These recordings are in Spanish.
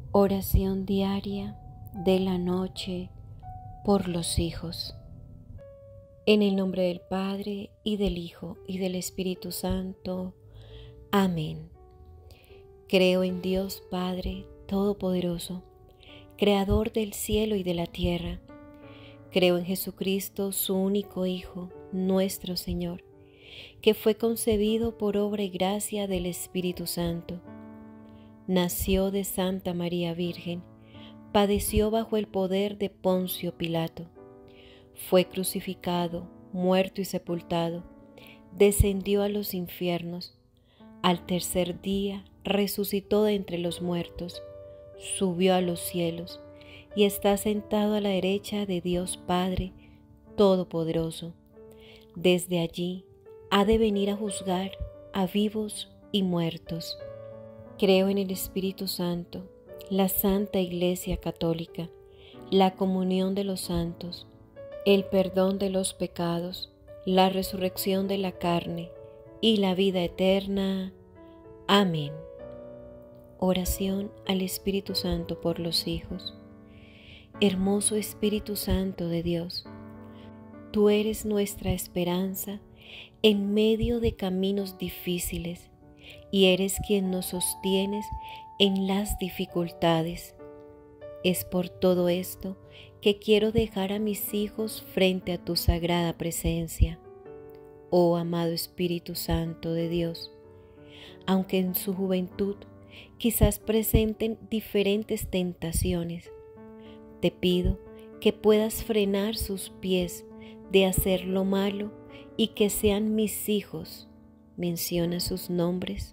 Oración diaria de la noche por los hijos. En el nombre del Padre, y del Hijo, y del Espíritu Santo. Amén. Creo en Dios Padre Todopoderoso, Creador del cielo y de la tierra. Creo en Jesucristo, su único Hijo, nuestro Señor, que fue concebido por obra y gracia del Espíritu Santo. Nació de Santa María Virgen, padeció bajo el poder de Poncio Pilato, fue crucificado, muerto y sepultado, descendió a los infiernos, al tercer día resucitó de entre los muertos, subió a los cielos y está sentado a la derecha de Dios Padre Todopoderoso. Desde allí ha de venir a juzgar a vivos y muertos. Creo en el Espíritu Santo, la Santa Iglesia Católica, la comunión de los santos, el perdón de los pecados, la resurrección de la carne y la vida eterna. Amén. Oración al Espíritu Santo por los hijos. Hermoso Espíritu Santo de Dios, tú eres nuestra esperanza en medio de caminos difíciles, y eres quien nos sostienes en las dificultades. Es por todo esto que quiero dejar a mis hijos frente a tu sagrada presencia. Oh amado Espíritu Santo de Dios, aunque en su juventud quizás presenten diferentes tentaciones, te pido que puedas frenar sus pies de hacer lo malo y que sean mis hijos. Menciona sus nombres.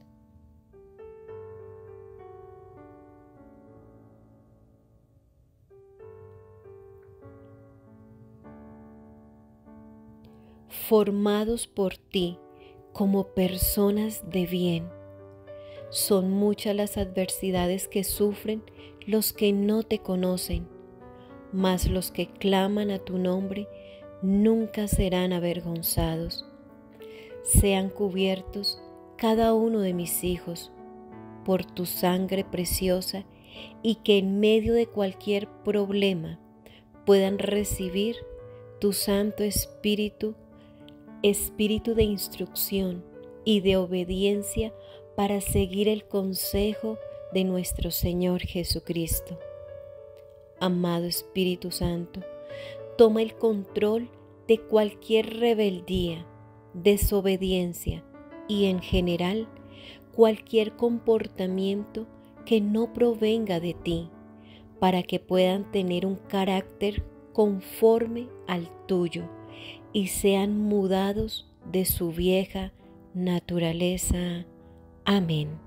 Formados por ti como personas de bien. Son muchas las adversidades que sufren los que no te conocen, mas los que claman a tu nombre nunca serán avergonzados. Sean cubiertos cada uno de mis hijos por tu sangre preciosa, y que en medio de cualquier problema puedan recibir tu Santo Espíritu, Espíritu de instrucción y de obediencia para seguir el consejo de nuestro Señor Jesucristo. Amado Espíritu Santo, toma el control de cualquier rebeldía, desobediencia y en general cualquier comportamiento que no provenga de ti, para que puedan tener un carácter conforme al tuyo y sean mudados de su vieja naturaleza. Amén.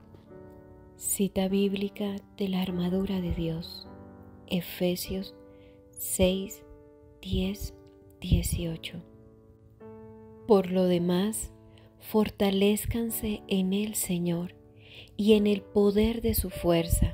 Cita bíblica de la armadura de Dios, Efesios 6, 10, 18. Por lo demás, fortalézcanse en el Señor y en el poder de su fuerza.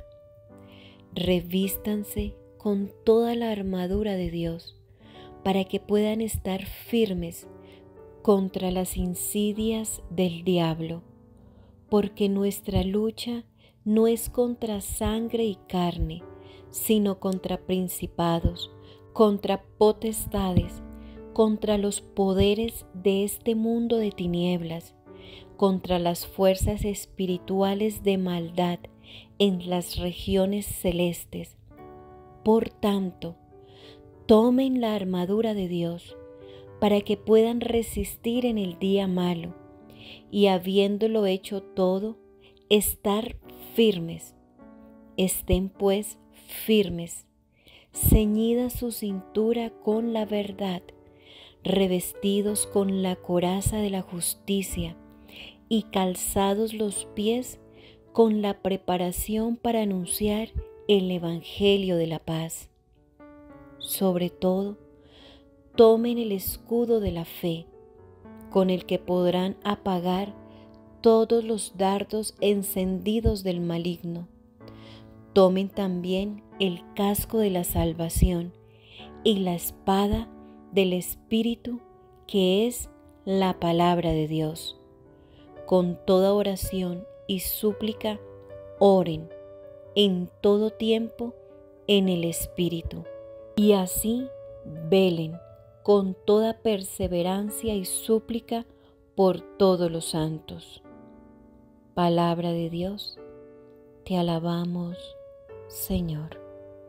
Revístanse con toda la armadura de Dios, para que puedan estar firmes contra las insidias del diablo, porque nuestra lucha no es contra sangre y carne, sino contra principados, contra potestades, contra los poderes de este mundo de tinieblas, contra las fuerzas espirituales de maldad en las regiones celestes. Por tanto, tomen la armadura de Dios para que puedan resistir en el día malo y, habiéndolo hecho todo, estar firmes. Estén pues firmes, ceñida su cintura con la verdad, revestidos con la coraza de la justicia y calzados los pies con la preparación para anunciar el Evangelio de la paz. Sobre todo, tomen el escudo de la fe, con el que podrán apagar todos los dardos encendidos del maligno. Tomen también el casco de la salvación y la espada del Espíritu, que es la palabra de Dios. Con toda oración y súplica, oren en todo tiempo en el Espíritu, y así velen con toda perseverancia y súplica por todos los santos. Palabra de Dios, te alabamos, Señor.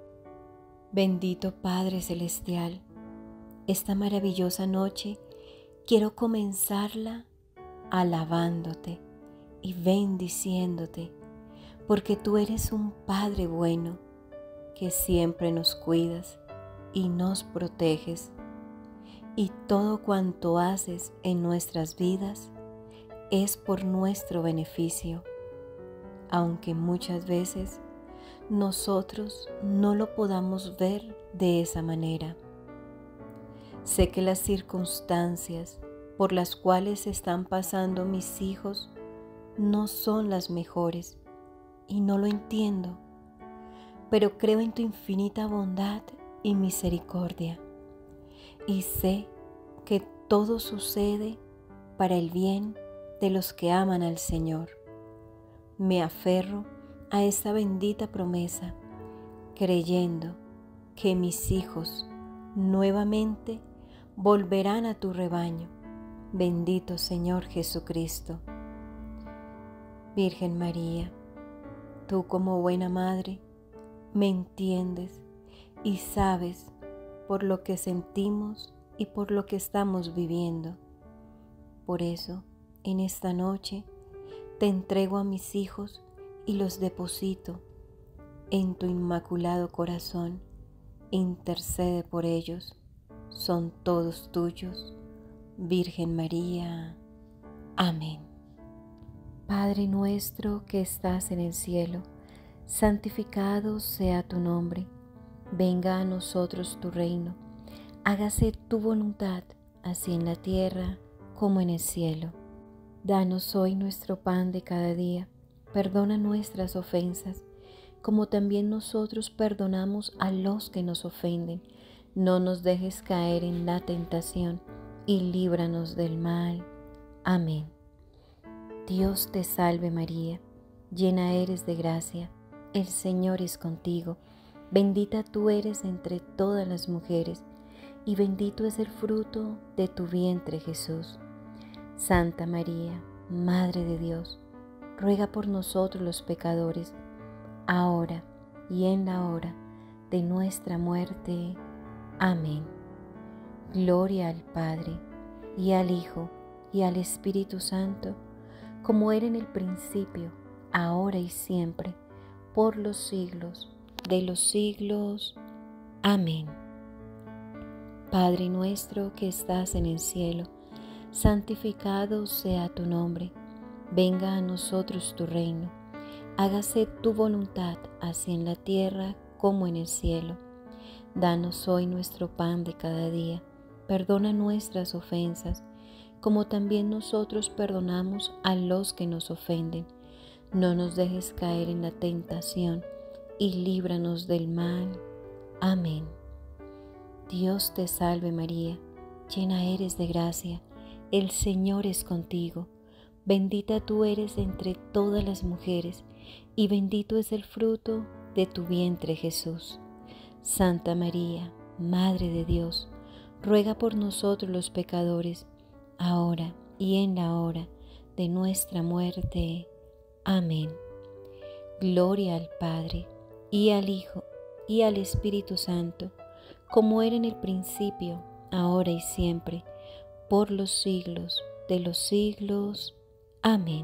Bendito Padre Celestial, esta maravillosa noche quiero comenzarla alabándote y bendiciéndote, porque tú eres un Padre bueno, que siempre nos cuidas y nos proteges, y todo cuanto haces en nuestras vidas es por nuestro beneficio, aunque muchas veces nosotros no lo podamos ver de esa manera. Sé que las circunstancias por las cuales están pasando mis hijos no son las mejores y no lo entiendo, pero creo en tu infinita bondad y misericordia y sé que todo sucede para el bien de los que aman al Señor. Me aferro a esta bendita promesa, creyendo que mis hijos nuevamente volverán a tu rebaño. Bendito Señor Jesucristo. Virgen María, tú como buena madre me entiendes y sabes por lo que sentimos y por lo que estamos viviendo. Por eso, en esta noche, te entrego a mis hijos y los deposito en tu inmaculado corazón. Intercede por ellos, son todos tuyos, Virgen María. Amén. Padre nuestro que estás en el cielo, santificado sea tu nombre. Venga a nosotros tu reino. Hágase tu voluntad, así en la tierra como en el cielo. Danos hoy nuestro pan de cada día. Perdona nuestras ofensas, como también nosotros perdonamos a los que nos ofenden. No nos dejes caer en la tentación y líbranos del mal. Amén. Dios te salve María, llena eres de gracia, el Señor es contigo. Bendita tú eres entre todas las mujeres, y bendito es el fruto de tu vientre Jesús. Santa María, Madre de Dios, ruega por nosotros los pecadores, ahora y en la hora de nuestra muerte. Amén. Gloria al Padre, y al Hijo, y al Espíritu Santo, como era en el principio, ahora y siempre, por los siglos de los siglos. Amén. Padre nuestro que estás en el cielo, santificado sea tu nombre. Venga a nosotros tu reino. Hágase tu voluntad, así en la tierra como en el cielo. Danos hoy nuestro pan de cada día. Perdona nuestras ofensas, como también nosotros perdonamos a los que nos ofenden. No nos dejes caer en la tentación y líbranos del mal. Amén. Dios te salve María, llena eres de gracia, el Señor es contigo. Bendita tú eres entre todas las mujeres, y bendito es el fruto de tu vientre Jesús. Santa María, Madre de Dios, ruega por nosotros los pecadores, ahora y en la hora de nuestra muerte. Amén. Gloria al Padre, y al Hijo, y al Espíritu Santo, como era en el principio, ahora y siempre, por los siglos de los siglos. Amén.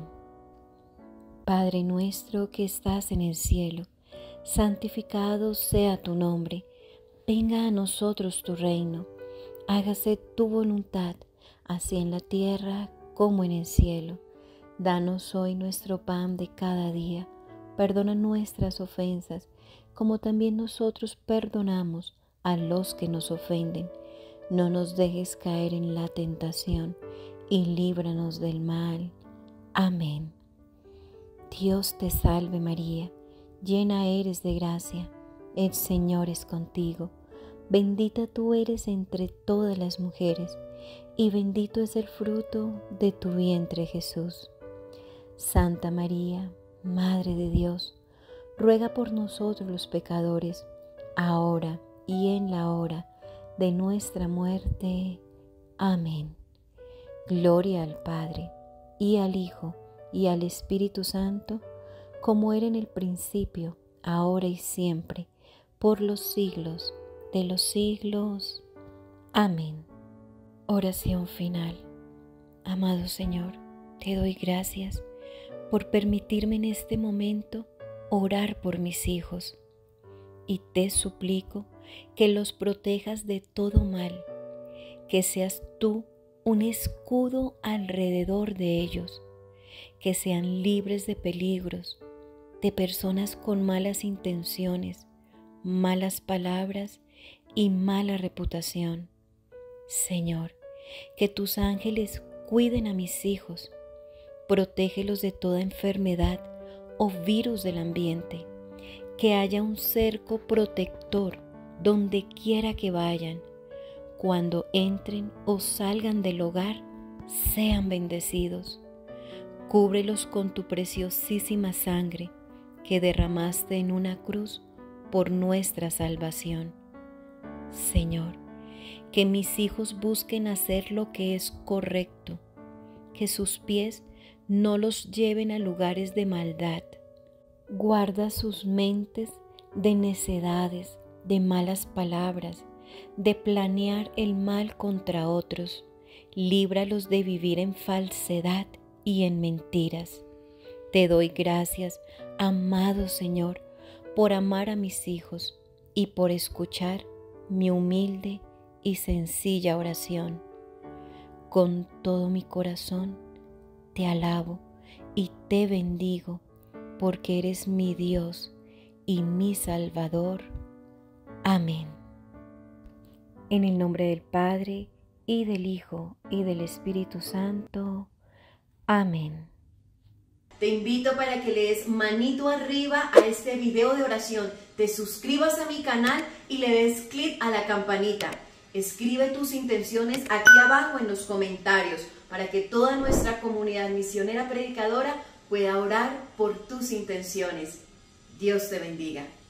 Padre nuestro que estás en el cielo, santificado sea tu nombre. Venga a nosotros tu reino. Hágase tu voluntad, así en la tierra como en el cielo. Danos hoy nuestro pan de cada día. Perdona nuestras ofensas, como también nosotros perdonamos a los que nos ofenden. No nos dejes caer en la tentación y líbranos del mal. Amén. Dios te salve María, llena eres de gracia, el Señor es contigo. Bendita tú eres entre todas las mujeres, y bendito es el fruto de tu vientre Jesús. Santa María, Madre de Dios, ruega por nosotros los pecadores, ahora y en la hora de nuestra muerte. Amén. Gloria al Padre, y al Hijo, y al Espíritu Santo, como era en el principio, ahora y siempre, por los siglos de los siglos. Amén. Oración final. Amado Señor, te doy gracias por permitirme en este momento orar por mis hijos, y te suplico que los protejas de todo mal, que seas tú un escudo alrededor de ellos, que sean libres de peligros, de personas con malas intenciones, malas palabras y mala reputación. Señor, que tus ángeles cuiden a mis hijos, protégelos de toda enfermedad o virus del ambiente, que haya un cerco protector donde quiera que vayan. Cuando entren o salgan del hogar, sean bendecidos. Cúbrelos con tu preciosísima sangre que derramaste en una cruz por nuestra salvación. Señor, que mis hijos busquen hacer lo que es correcto, que sus pies no los lleven a lugares de maldad. Guarda sus mentes de necedades, de malas palabras, de planear el mal contra otros. Líbralos de vivir en falsedad y en mentiras. Te doy gracias, amado Señor, por amar a mis hijos y por escuchar mi humilde y sencilla oración. Con todo mi corazón te alabo y te bendigo, porque eres mi Dios y mi Salvador. Amén. En el nombre del Padre, y del Hijo, y del Espíritu Santo. Amén. Te invito para que le des manito arriba a este video de oración, te suscribas a mi canal y le des clic a la campanita. Escribe tus intenciones aquí abajo en los comentarios para que toda nuestra comunidad misionera predicadora pueda orar por tus intenciones. Dios te bendiga.